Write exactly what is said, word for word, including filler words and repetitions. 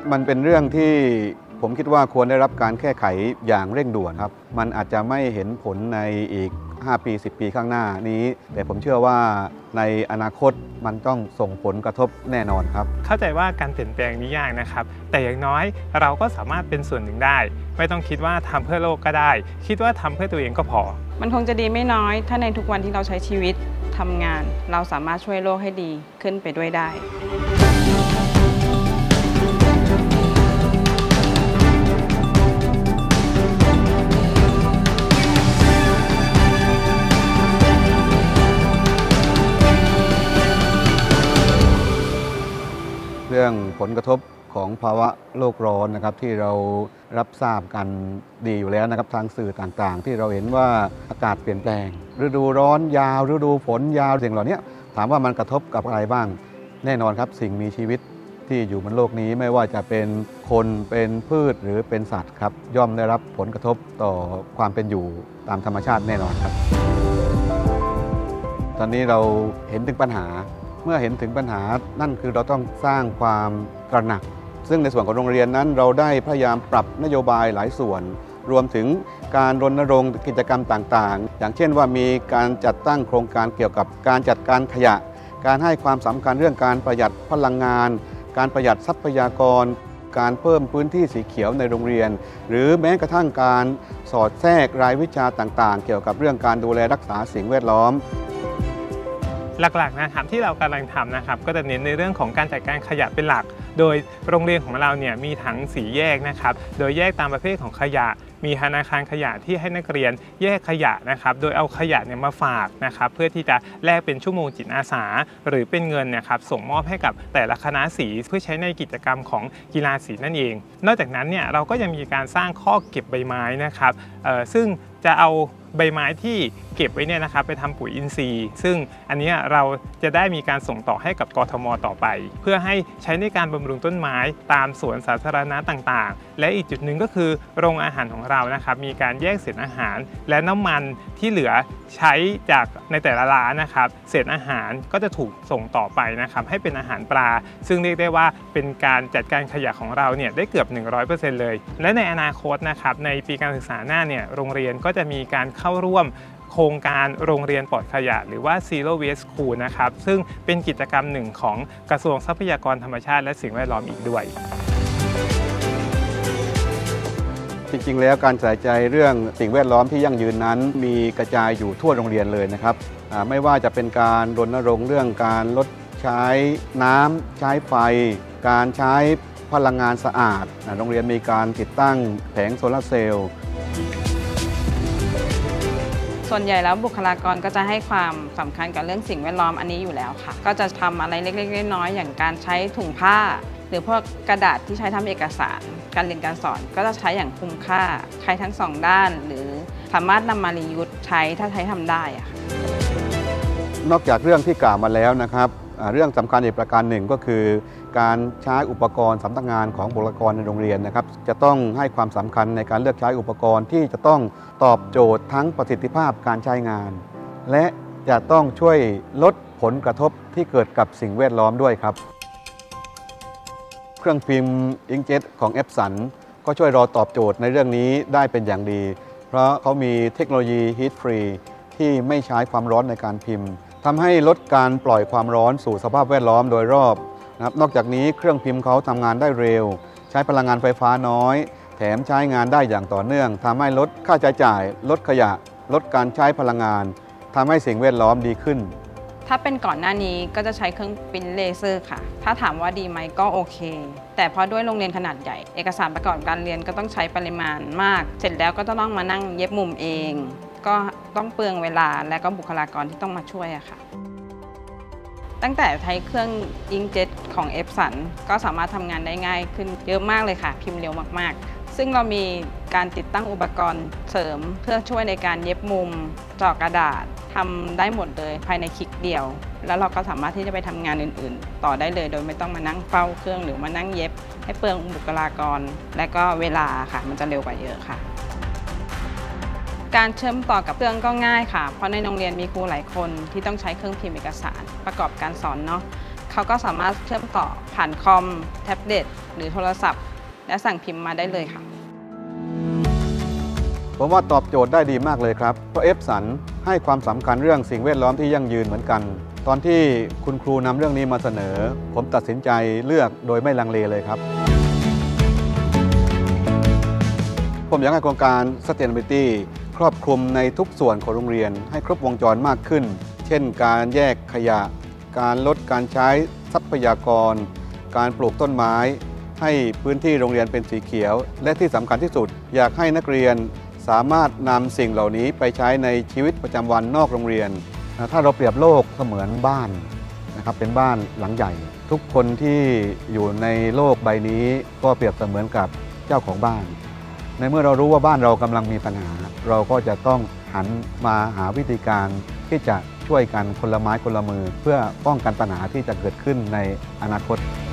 มันเป็นเรื่องที่ผมคิดว่าควรได้รับการแก้ไขอย่างเร่งด่วนครับมันอาจจะไม่เห็นผลในอีกห้าปีสิบปีข้างหน้านี้แต่ผมเชื่อว่าในอนาคตมันต้องส่งผลกระทบแน่นอนครับเข้าใจว่าการเปลี่ยนแปลงนี้ยากนะครับแต่อย่างน้อยเราก็สามารถเป็นส่วนหนึ่งได้ไม่ต้องคิดว่าทำเพื่อโลกก็ได้คิดว่าทำเพื่อตัวเองก็พอมันคงจะดีไม่น้อยถ้าในทุกวันที่เราใช้ชีวิตทำงานเราสามารถช่วยโลกให้ดีขึ้นไปด้วยได้เรื่องผลกระทบของภาวะโลกร้อนนะครับที่เรารับทราบกันดีอยู่แล้วนะครับทางสื่อต่างๆที่เราเห็นว่าอากาศเปลี่ยนแปลงฤดูร้อนยาวฤดูฝนยาวสิ่งเหล่านี้ถามว่ามันกระทบกับอะไรบ้างแน่นอนครับสิ่งมีชีวิตที่อยู่บนโลกนี้ไม่ว่าจะเป็นคนเป็นพืชหรือเป็นสัตว์ครับย่อมได้รับผลกระทบต่อความเป็นอยู่ตามธรรมชาติแน่นอนครับตอนนี้เราเห็นถึงปัญหาเมื่อเห็นถึงปัญหานั่นคือเราต้องสร้างความตระหนักซึ่งในส่วนของโรงเรียนนั้นเราได้พยายามปรับนโยบายหลายส่วนรวมถึงการรณรงค์กิจกรรมต่างๆอย่างเช่นว่ามีการจัดตั้งโครงการเกี่ยวกับการจัดการขยะการให้ความสำคัญเรื่องการประหยัดพลังงานการประหยัดทรัพยากรการเพิ่มพื้นที่สีเขียวในโรงเรียนหรือแม้กระทั่งการสอดแทรกรายวิชาต่างๆเกี่ยวกับเรื่องการดูแลรักษาสิ่งแวดล้อมหลักๆนะครับที่เรากำลังทำนะครับก็จะเน้นในเรื่องของการจัดการขยะเป็นหลักโดยโรงเรียนของเราเนี่ยมีถังสีแยกนะครับโดยแยกตามประเภทของขยะมีธนาคารขยะที่ให้นักเรียนแยกขยะนะครับโดยเอาขยะเนี่ยมาฝากนะครับเพื่อที่จะแลกเป็นชั่วโมงจิตอาสาหรือเป็นเงินเนี่ยครับส่งมอบให้กับแต่ละคณะสีเพื่อใช้ในกิจกรรมของกีฬาสีนั่นเองนอกจากนั้นเนี่ยเราก็ยังมีการสร้างข้อเก็บใบไม้นะครับซึ่งจะเอาใบไม้ที่เก็บไว้เนี่ยนะครับไปทำปุ๋ยอินทรีย์ซึ่งอันนี้เราจะได้มีการส่งต่อให้กับกทม.ต่อไปเพื่อให้ใช้ในการบำรุงต้นไม้ตามสวนสาธารณะต่างๆและอีกจุดหนึ่งก็คือโรงอาหารของเรานะครับมีการแยกเศษอาหารและน้ำมันที่เหลือใช้จากในแต่ละร้านนะครับเศษอาหารก็จะถูกส่งต่อไปนะครับให้เป็นอาหารปลาซึ่งเรียกได้ว่าเป็นการจัดการขยะของเราเนี่ยได้เกือบ หนึ่งร้อยเปอร์เซ็นต์ เลยและในอนาคตนะครับในปีการศึกษาหน้าเนี่ยโรงเรียนก็จะมีการเข้าร่วมโครงการโรงเรียนปลอดขยะหรือว่า Zero Waste School นะครับซึ่งเป็นกิจกรรมหนึ่งของกระทรวงทรัพยากรธรรมชาติและสิ่งแวดล้อมอีกด้วยจริงๆแล้วการใส่ใจเรื่องสิ่งแวดล้อมที่ยั่งยืนนั้นมีกระจายอยู่ทั่วโรงเรียนเลยนะครับไม่ว่าจะเป็นการรณรงค์เรื่องการลดใช้น้ำใช้ไฟการใช้พลังงานสะอาดโรงเรียนมีการติดตั้งแผงโซลาร์เซลล์ส่วนใหญ่แล้วบุคลากรก็จะให้ความสำคัญกับเรื่องสิ่งแวดล้อมอันนี้อยู่แล้วค่ะก็จะทำอะไรเล็กๆน้อยๆอย่างการใช้ถุงผ้าหรือพวกกระดาษที่ใช้ทำเอกสารการเรียนการสอนก็จะใช้อย่างคุ้มค่าใช้ทั้งสองด้านหรือสามารถนำมารียูสใช้ถ้าใช้ทำได้อะนอกจากเรื่องที่กล่าวมาแล้วนะครับเรื่องสำคัญอีกประการหนึ่งก็คือการใช้อุปกรณ์สำนักงานของบุคลากรในโรงเรียนนะครับจะต้องให้ความสำคัญในการเลือกใช้อุปกรณ์ที่จะต้องตอบโจทย์ทั้งประสิทธิภาพการใช้งานและจะต้องช่วยลดผลกระทบที่เกิดกับสิ่งแวดล้อมด้วยครับเครื่องพิมพ์อิงเจ็ตของเอฟสันก็ช่วยรอตอบโจทย์ในเรื่องนี้ได้เป็นอย่างดีเพราะเขามีเทคโนโลยีฮีทฟรีที่ไม่ใช้ความร้อนในการพิมพ์ทำให้ลดการปล่อยความร้อนสู่สภาพแวดล้อมโดยรอบนะครับนอกจากนี้เครื่องพิมพ์เขาทำงานได้เร็วใช้พลังงานไฟฟ้าน้อยแถมใช้งานได้อย่างต่อเนื่องทำให้ลดค่าใช้จ่ายลดขยะลดการใช้พลังงานทำให้สิ่งแวดล้อมดีขึ้นถ้าเป็นก่อนหน้านี้ก็จะใช้เครื่องปริ้นเลเซอร์ค่ะถ้าถามว่าดีไหมก็โอเคแต่พอด้วยโรงเรียนขนาดใหญ่เอกสารประกอบการเรียนก็ต้องใช้ปริมาณมากเสร็จแล้วก็ต้องมานั่งเย็บมุมเองก็ต้องเปลืองเวลาและก็บุคลากรที่ต้องมาช่วยอะค่ะตั้งแต่ใช้เครื่องอิงเจ็ตของเอฟสันก็สามารถทำงานได้ง่ายขึ้นเยอะมากเลยค่ะพิมพ์เร็วมากๆซึ่งเรามีการติดตั้งอุปกรณ์เสริมเพื่อช่วยในการเย็บมุมเจาะกระดาษทำได้หมดเลยภายในคลิกเดียวแล้วเราก็สามารถที่จะไปทำงานอื่นๆต่อได้เลยโดยไม่ต้องมานั่งเฝ้าเครื่องหรือมานั่งเย็บให้เปลืองบุคลากรและก็เวลาค่ะมันจะเร็วกว่าเยอะค่ะการเชื่อมต่อกับเครื่องก็ง่ายค่ะเพราะในโรงเรียนมีครูหลายคนที่ต้องใช้เครื่องพิมพ์เอกสารประกอบการสอนเนาะเขาก็สามารถเชื่อมต่อผ่านคอมแท็บเล็ตหรือโทรศัพท์และสั่งพิมพ์มาได้เลยค่ะผมว่าตอบโจทย์ได้ดีมากเลยครับเพราะเอฟสันให้ความสำคัญเรื่องสิ่งแวดล้อมที่ยั่งยืนเหมือนกันตอนที่คุณครูนำเรื่องนี้มาเสนอผมตัดสินใจเลือกโดยไม่ลังเลเลยครับผมอยากให้โครงการ Sustainability ครอบคลุมในทุกส่วนของโรงเรียนให้ครบวงจรมากขึ้นเช่นการแยกขยะการลดการใช้ทรัพยากรการปลูกต้นไม้ให้พื้นที่โรงเรียนเป็นสีเขียวและที่สำคัญที่สุดอยากให้นักเรียนสามารถนำสิ่งเหล่านี้ไปใช้ในชีวิตประจำวันนอกโรงเรียนถ้าเราเปรียบโลกเสมือนบ้านนะครับเป็นบ้านหลังใหญ่ทุกคนที่อยู่ในโลกใบนี้ก็เปรียบเสมือนกับเจ้าของบ้านในเมื่อเรารู้ว่าบ้านเรากำลังมีปัญหาเราก็จะต้องหันมาหาวิธีการที่จะช่วยกันคนละไม้คนละมือเพื่อป้องกันปัญหาที่จะเกิดขึ้นในอนาคต